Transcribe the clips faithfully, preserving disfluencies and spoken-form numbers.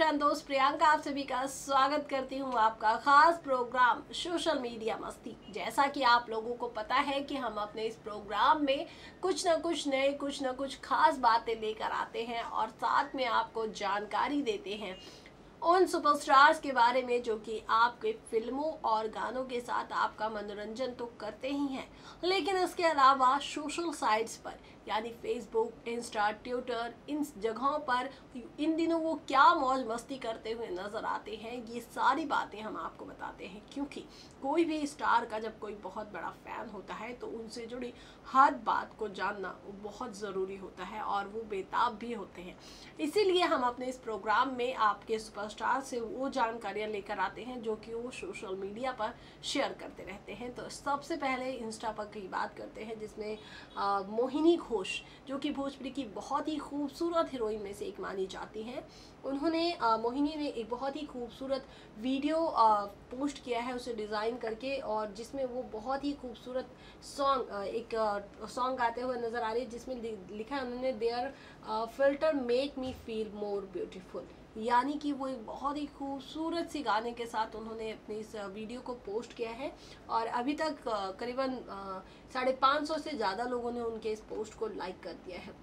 पहचान दोस्त प्रियंका आप सभी का स्वागत करती हूँ आपका खास प्रोग्राम सोशल मीडिया मस्ती। जैसा कि आप लोगों को पता है कि हम अपने इस प्रोग्राम में कुछ ना कुछ नए कुछ ना कुछ खास बातें लेकर आते हैं और साथ में आपको जानकारी देते हैं उन सुपरस्टार्स के बारे में जो कि आपके फिल्मों और गानों के साथ आपका मनोरंजन तो करते ही हैं, लेकिन इसके अलावा सोशल साइट्स पर यानी फेसबुक, इंस्टा, ट्विटर, इन जगहों पर इन दिनों वो क्या मौज मस्ती करते हुए नज़र आते हैं, ये सारी बातें हम आपको बताते हैं। क्योंकि कोई भी स्टार का जब कोई बहुत बड़ा फ़ैन होता है तो उनसे जुड़ी हर बात को जानना वो बहुत ज़रूरी होता है और वो बेताब भी होते हैं। इसीलिए हम अपने इस प्रोग्राम में आपके सुपरस्टार से वो जानकारियाँ लेकर आते हैं जो कि वो सोशल मीडिया पर शेयर करते रहते हैं। तो सबसे पहले इंस्टा पर की बात करते हैं, जिसमें आ, मोहिनी घोष जो कि भोजपुरी की बहुत ही खूबसूरत हीरोइन में से एक मानी जाती हैं, उन्होंने आ, मोहिनी ने एक बहुत ही खूबसूरत वीडियो आ, पोस्ट किया है उसे डिज़ाइन करके, और जिसमें वो बहुत ही खूबसूरत सॉन्ग एक सॉन्ग गाते हुए नज़र आ रही है, जिसमें लिखा है उन्होंने their filter make me feel more beautiful. यानी कि वो एक बहुत ही खूबसूरत सी गाने के साथ उन्होंने अपनी इस वीडियो को पोस्ट किया है और अभी तक करीबन साढ़े पाँच सौ से ज़्यादा लोगों ने उनके इस पोस्ट को लाइक कर दिया है।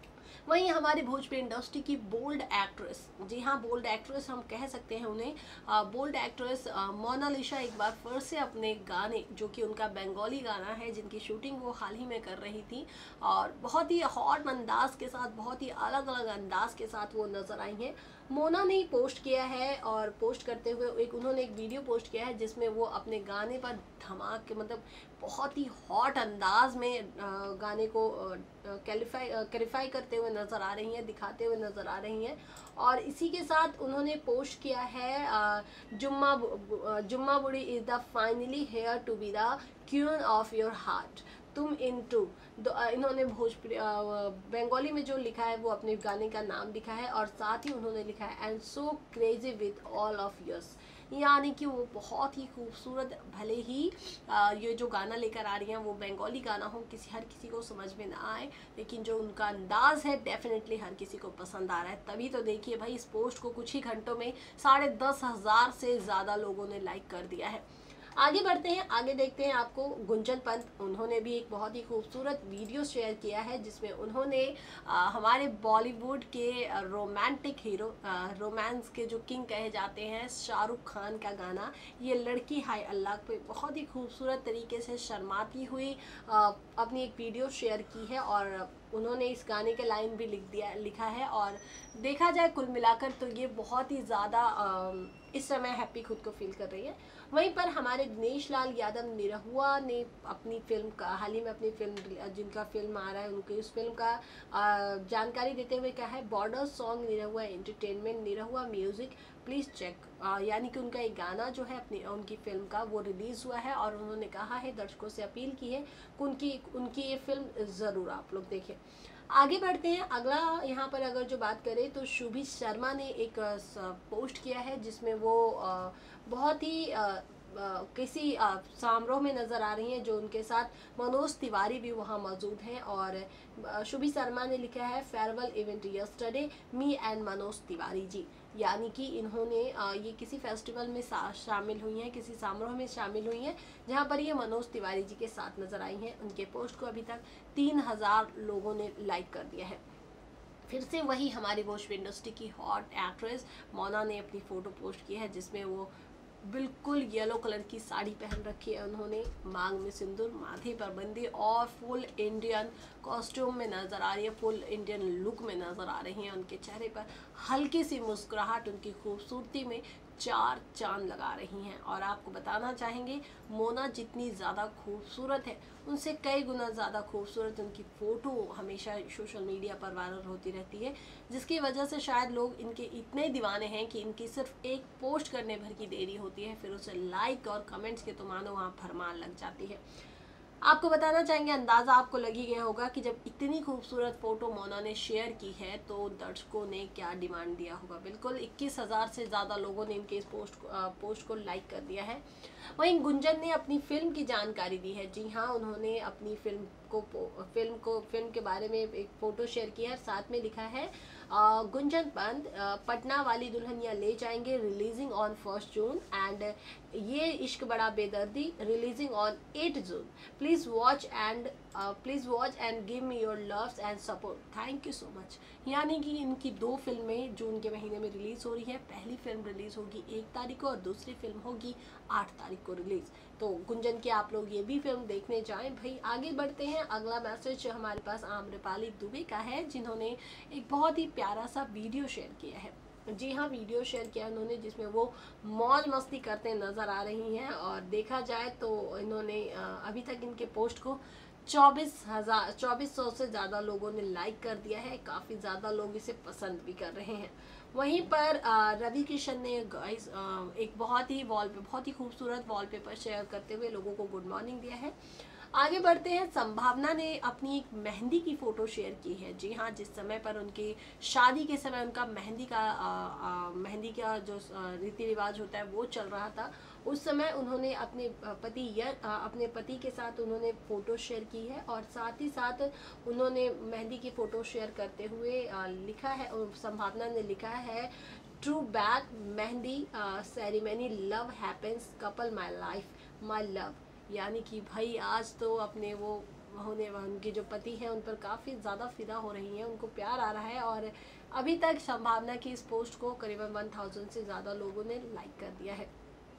वहीं हमारी भोजपुरी इंडस्ट्री की बोल्ड एक्ट्रेस, जी हाँ बोल्ड एक्ट्रेस हम कह सकते हैं उन्हें, बोल्ड एक्ट्रेस मोनालिसा एक बार फिर से अपने गाने जो कि उनका बंगाली गाना है जिनकी शूटिंग वो हाल ही में कर रही थी और बहुत ही हॉट अंदाज के साथ, बहुत ही अलग अलग अंदाज के साथ वो नज़र आई हैं। मोना ने पोस्ट किया है और पोस्ट करते हुए एक उन्होंने एक वीडियो पोस्ट किया है जिसमें वो अपने गाने पर धमाक के मतलब बहुत ही हॉट अंदाज में गाने को कैलिफाई कैलिफाई करते हुए नज़र आ रही हैं, दिखाते हुए नज़र आ रही हैं। और इसी के साथ उन्होंने पोस्ट किया है जुम्मा जुम्मा बुड़ी is the finally here to be the queen of your heart तुम इन टू। इन्होंने भोजपुरी बंगाली में जो लिखा है वो अपने गाने का नाम लिखा है और साथ ही उन्होंने लिखा है and so crazy with all of yes. यानी कि वो बहुत ही खूबसूरत, भले ही आ, ये जो गाना लेकर आ रही हैं वो बंगाली गाना हो, किसी हर किसी को समझ में ना आए, लेकिन जो उनका अंदाज़ है डेफिनेटली हर किसी को पसंद आ रहा है। तभी तो देखिए भाई, इस पोस्ट को कुछ ही घंटों में साढ़े दस हज़ार से ज़्यादा लोगों ने लाइक कर दिया है। आगे बढ़ते हैं, आगे देखते हैं आपको गुंजन पंत, उन्होंने भी एक बहुत ही खूबसूरत वीडियो शेयर किया है जिसमें उन्होंने आ, हमारे बॉलीवुड के रोमांटिक हीरो, रोमांस के जो किंग कहे जाते हैं शाहरुख खान का गाना ये लड़की हाय अल्लाह पे बहुत ही खूबसूरत तरीके से शर्माती हुई आ, अपनी एक वीडियो शेयर की है और उन्होंने इस गाने के लाइन भी लिख दिया लिखा है। और देखा जाए कुल मिलाकर तो ये बहुत ही ज़्यादा इस समय हैप्पी खुद को फील कर रही है। वहीं पर हमारे दिनेश लाल यादव निरहुआ ने अपनी फिल्म का हाल ही में अपनी फिल्म जिनका फिल्म आ रहा है उनकी उस फिल्म का जानकारी देते हुए कहा है border song Nirahua entertainment Nirahua music please check. यानी कि उनका एक गाना जो है अपनी उनकी फिल्म का वो रिलीज़ हुआ है और उन्होंने कहा है, दर्शकों से अपील की है कि उनकी उनकी ये फिल्म ज़रूर आप लोग देखें। आगे बढ़ते हैं, अगला यहाँ पर अगर जो बात करें तो शुभी शर्मा ने एक पोस्ट किया है जिसमें वो बहुत ही Uh, किसी uh, समारोह में नज़र आ रही हैं जो उनके साथ मनोज तिवारी भी वहाँ मौजूद हैं और uh, शुभी शर्मा ने लिखा है farewell event yesterday me and Manoj Tiwari ji. यानी कि इन्होंने uh, ये किसी फेस्टिवल में शामिल हुई हैं, किसी समारोह में शामिल हुई हैं जहाँ पर ये मनोज तिवारी जी के साथ नज़र आई हैं। उनके पोस्ट को अभी तक तीन हज़ार लोगों ने लाइक कर दिया है। फिर से वही हमारी भोजपुरी इंडस्ट्री की हॉट एक्ट्रेस मोना ने अपनी फ़ोटो पोस्ट की है जिसमें वो बिल्कुल येलो कलर की साड़ी पहन रखी है, उन्होंने मांग में सिंदूर, माथे पर बंदी और फुल इंडियन कॉस्ट्यूम में नज़र आ रही है, फुल इंडियन लुक में नज़र आ रही हैं। उनके चेहरे पर हल्की सी मुस्कुराहट उनकी खूबसूरती में चार चांद लगा रही हैं। और आपको बताना चाहेंगे मोना जितनी ज़्यादा खूबसूरत है उनसे कई गुना ज़्यादा खूबसूरत उनकी फ़ोटो हमेशा सोशल मीडिया पर वायरल होती रहती है, जिसकी वजह से शायद लोग इनके इतने दीवाने हैं कि इनकी सिर्फ एक पोस्ट करने भर की देरी होती है, फिर उसे लाइक और कमेंट्स के तो मानो वहाँ भरमार लग जाती है। आपको बताना चाहेंगे, अंदाज़ा आपको लगी गया होगा कि जब इतनी खूबसूरत फ़ोटो मोना ने शेयर की है तो दर्शकों ने क्या डिमांड दिया होगा। बिल्कुल इक्कीस हज़ार से ज़्यादा लोगों ने इनके इस पोस्ट पोस्ट को लाइक कर दिया है। वहीं गुंजन ने अपनी फ़िल्म की जानकारी दी है। जी हाँ, उन्होंने अपनी फ़िल्म को फिल्म को फिल्म के बारे में एक फ़ोटो शेयर की है और साथ में लिखा है गुंजन पंत पटना वाली दुल्हनिया ले जाएंगे releasing on first June and ये इश्क बड़ा बेदर्दी releasing on eight June. Please watch and please watch and give me your loves and support. Thank you so much. यानी कि इनकी दो फिल्में जून के महीने में रिलीज़ हो रही है। पहली फिल्म रिलीज़ होगी एक तारीख को और दूसरी फिल्म होगी आठ तारीख को रिलीज़। तो गुंजन की आप लोग ये भी फिल्म देखने जाएं भाई। आगे बढ़ते हैं। अगला मैसेज हमारे पास आम्रपाली दुबे का है, जिन्होंने एक बहुत ही प्यारा सा वीडियो शेयर किया है। जी हाँ, वीडियो शेयर किया उन्होंने जिसमें वो मौज मस्ती करते नज़र आ रही हैं। और देखा जाए तो इन्होंने अभी तक इनके पोस्ट को चौबीस हज़ार चौबीस सौ से ज़्यादा लोगों ने लाइक कर दिया है। काफ़ी ज़्यादा लोग इसे पसंद भी कर रहे हैं। वहीं पर रवि किशन ने गाइस एक बहुत ही वॉल पे बहुत ही खूबसूरत वॉलपेपर शेयर करते हुए लोगों को गुड मॉर्निंग दिया है। आगे बढ़ते हैं। संभावना ने अपनी एक मेहंदी की फ़ोटो शेयर की है। जी हाँ, जिस समय पर उनकी शादी के समय उनका मेहंदी का आ, आ, मेहंदी का जो रीति रिवाज होता है वो चल रहा था, उस समय उन्होंने अपने पति या अपने पति के साथ उन्होंने फ़ोटो शेयर की है। और साथ ही साथ उन्होंने मेहंदी की फ़ोटो शेयर करते हुए आ, लिखा है, संभावना ने लिखा है true back mehndi ceremony love happens couple my life my love. यानी कि भाई आज तो अपने वो होने उनके जो पति हैं उन पर काफ़ी ज़्यादा फिदा हो रही हैं, उनको प्यार आ रहा है। और अभी तक संभावना की इस पोस्ट को करीबन वन थाउजेंड से ज़्यादा लोगों ने लाइक कर दिया है।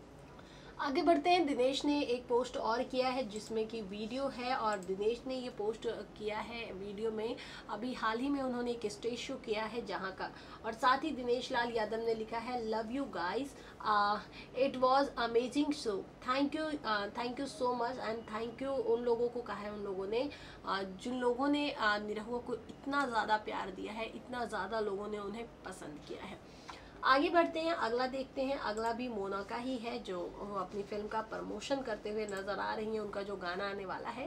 आगे बढ़ते हैं। दिनेश ने एक पोस्ट और किया है जिसमें कि वीडियो है, और दिनेश ने ये पोस्ट किया है वीडियो में अभी हाल ही में उन्होंने एक स्टेज शो किया है जहाँ का। और साथ ही दिनेश लाल यादव ने लिखा है love you guys, it was amazing show, thank you thank you so much and thank you. उन लोगों को कहा है, उन लोगों ने uh, जिन लोगों ने uh, निरहुआ को इतना ज़्यादा प्यार दिया है, इतना ज़्यादा लोगों ने उन्हें पसंद किया है। आगे बढ़ते हैं। अगला देखते हैं। अगला भी मोना का ही है, जो अपनी फिल्म का प्रमोशन करते हुए नज़र आ रही हैं, उनका जो गाना आने वाला है।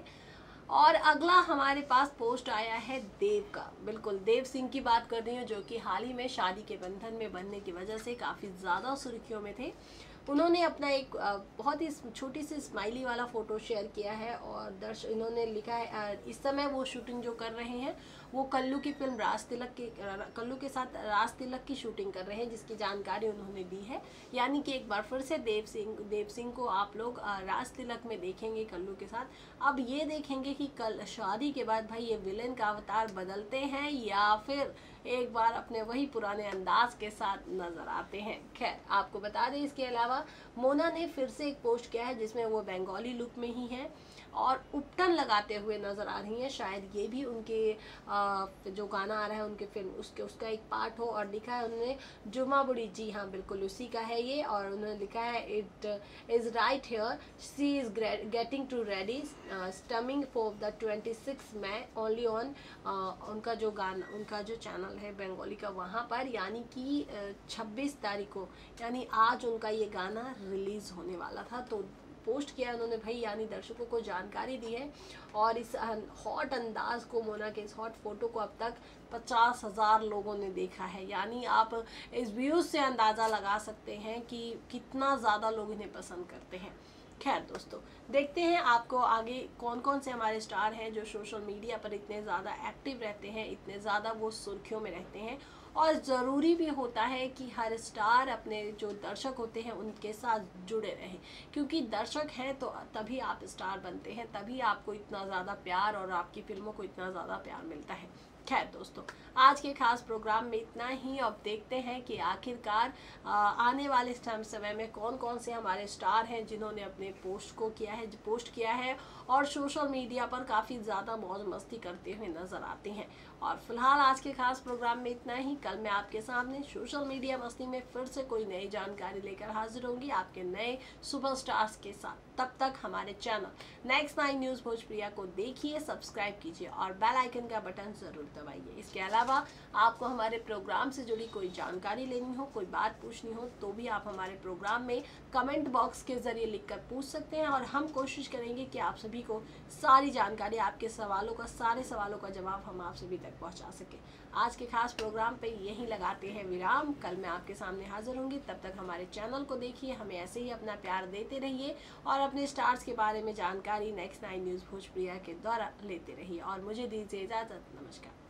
और अगला हमारे पास पोस्ट आया है देव का। बिल्कुल देव सिंह की बात कर रही हूँ, जो कि हाल ही में शादी के बंधन में बनने की वजह से काफ़ी ज़्यादा सुर्खियों में थे। उन्होंने अपना एक बहुत ही छोटी सी स्माइली वाला फ़ोटो शेयर किया है। और दर्श इन्होंने लिखा है इस समय वो शूटिंग जो कर रहे हैं वो कल्लू की फिल्म राज तिलक के कल्लू के साथ राज तिलक की शूटिंग कर रहे हैं, जिसकी जानकारी उन्होंने दी है। यानी कि एक बार फिर से देव सिंह देव सिंह को आप लोग राज तिलक में देखेंगे कल्लू के साथ। अब ये देखेंगे कि कल शादी के बाद भाई ये विलेन का अवतार बदलते हैं या फिर एक बार अपने वही पुराने अंदाज के साथ नजर आते हैं। खैर आपको बता दें, इसके अलावा मोना ने फिर से एक पोस्ट किया है जिसमें वो बंगाली लुक में ही है और उपटन लगाते हुए नज़र आ रही हैं। शायद ये भी उनके आ, जो गाना आ रहा है उनके फिल्म उसके उसका एक पार्ट हो। और लिखा है उन्होंने जुमा बुड़ी, जी हाँ बिल्कुल उसी का है ये। और उन्होंने लिखा है it is right here she is getting to ready streaming for the twenty six May only on. उनका जो गाना उनका जो चैनल है बंगाली का, वहाँ पर यानी कि छब्बीस तारीख को यानी आज उनका ये गाना रिलीज़ होने वाला था। तो पोस्ट किया उन्होंने भाई, यानी दर्शकों को जानकारी दी है। और इस हॉट अंदाज को, मोना के इस हॉट फोटो को अब तक पचास हज़ार लोगों ने देखा है। यानी आप इस व्यूज़ से अंदाज़ा लगा सकते हैं कि कितना ज़्यादा लोग इन्हें पसंद करते हैं। खैर दोस्तों, देखते हैं आपको आगे कौन कौन से हमारे स्टार हैं जो सोशल मीडिया पर इतने ज़्यादा एक्टिव रहते हैं, इतने ज़्यादा वो सुर्खियों में रहते हैं। और ज़रूरी भी होता है कि हर स्टार अपने जो दर्शक होते हैं उनके साथ जुड़े रहें, क्योंकि दर्शक हैं तो तभी आप स्टार बनते हैं, तभी आपको इतना ज़्यादा प्यार और आपकी फिल्मों को इतना ज़्यादा प्यार मिलता है। खैर दोस्तों, आज के खास प्रोग्राम में इतना ही। अब देखते हैं कि आखिरकार आने वाले समय में कौन कौन से हमारे स्टार हैं जिन्होंने अपने पोस्ट को किया है पोस्ट किया है और सोशल मीडिया पर काफ़ी ज़्यादा मौज मस्ती करते हुए नज़र आते हैं। और फिलहाल आज के खास प्रोग्राम में इतना ही। कल मैं आपके सामने सोशल मीडिया मस्ती में फिर से कोई नई जानकारी लेकर हाजिर होंगी आपके नए सुपरस्टार्स के साथ। तब तक हमारे channel next nine news Bhojpuriya को देखिए, सब्सक्राइब कीजिए और बेल आइकन का बटन ज़रूर दबाइए। इसके अलावा आपको हमारे प्रोग्राम से जुड़ी कोई जानकारी लेनी हो, कोई बात पूछनी हो, तो भी आप हमारे प्रोग्राम में कमेंट बॉक्स के ज़रिए लिखकर पूछ सकते हैं। और हम कोशिश करेंगे कि आप सभी को सारी जानकारी, आपके सवालों का सारे सवालों का जवाब हम आप सभी तक पहुंचा सके। आज के खास प्रोग्राम पे यही लगाते हैं विराम। कल मैं आपके सामने हाजिर होंगी। तब तक हमारे चैनल को देखिए, हमें ऐसे ही अपना प्यार देते रहिए और अपने स्टार्स के बारे में जानकारी नेक्स्ट नाइन न्यूज़ भोजप्रिया के द्वारा लेते रहिए। और मुझे दीजिए इजाज़त। नमस्कार।